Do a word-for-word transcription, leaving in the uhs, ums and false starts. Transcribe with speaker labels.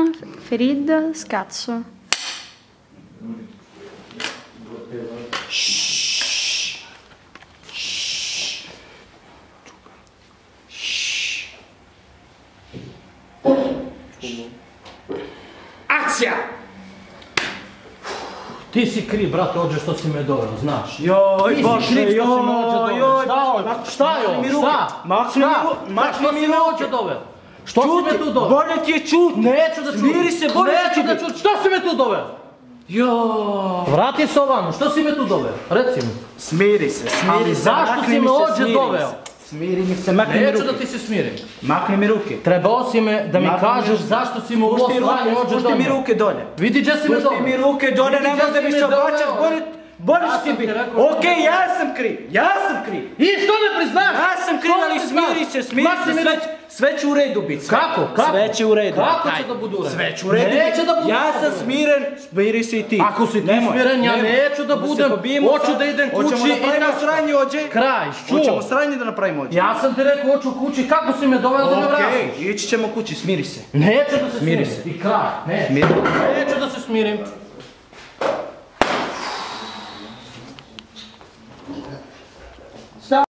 Speaker 1: Ferid, scazzo.
Speaker 2: Akcija!
Speaker 3: Ti si kriv, brate, ođe što si me doveo, znaš.
Speaker 2: Joj,
Speaker 3: Ti
Speaker 2: Bože,
Speaker 3: si kriv što si me ođe
Speaker 2: joj,
Speaker 3: doveo.
Speaker 2: joj.
Speaker 3: Šta je? Šta je ovo? Šta?
Speaker 2: Makni mi ruke.
Speaker 3: Makni mi ođe doveo. Što si me tu doveo?
Speaker 2: Bolje ti je čut.
Speaker 3: Neću da čuti.
Speaker 2: Smiri se, bolje ti
Speaker 3: Neću da čuti. Što si me tu doveo?
Speaker 2: Joj.
Speaker 3: Vrati se ovamo, što si me tu doveo? Reci mi.
Speaker 2: Smiri se, smiri se.
Speaker 3: Zašto si me ođe doveo?
Speaker 2: Smiri mi se, makni mi ruke.
Speaker 3: Neću da ti se smirim.
Speaker 2: Makni mi ruke.
Speaker 3: Trebao si me da mi kažeš zašto si me u ovo sranje ođe doveo.
Speaker 2: Spušti mi ruke dolje.
Speaker 3: Vidi gdje si me doveo.
Speaker 2: Spušti mi ruke dolje, nemoj da mi se obraćaš, bolje... Bolje si biti. Okej, ja sam kriv. Ja sam kriv.
Speaker 3: I što ne priznaš?
Speaker 2: Ja sam kriv, ali smiri se, smiri se. Sve će u redu biti.
Speaker 3: Kako? Kako?
Speaker 2: Sve će u redu.
Speaker 3: Kako će da budu u redu?
Speaker 2: Sve će u redu.
Speaker 3: Neće da budu u redu.
Speaker 2: Ja sam smiren, smiri se i ti.
Speaker 3: Ako si ti smiren, ja neću da budem. Hoću da idem kući i
Speaker 2: Hoćemo napravimo sranje ođe.
Speaker 3: Kraj, čuo.
Speaker 2: Hoćemo sranje da napravimo ođe.
Speaker 3: Ja sam ti rekao hoću kući, kako si me doveo da me vratiš?
Speaker 2: Okej, ići ćemo kući, smiri se.
Speaker 3: Neću da se smirim.
Speaker 2: Smiri se.
Speaker 3: I kraj, neću. Neću da se smirim.